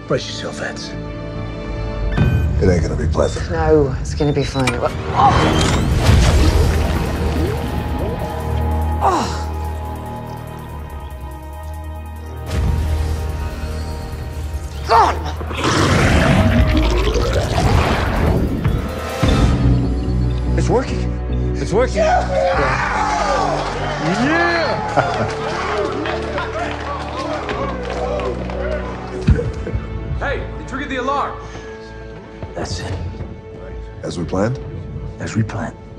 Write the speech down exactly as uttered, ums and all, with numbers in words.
Brace yourself, Eds. It ain't gonna be pleasant. No, it's gonna be fine. Oh! Oh! God! It's working. It's working. Yeah! Yeah! Hey, they triggered the alarm. That's it. As we planned? As we planned.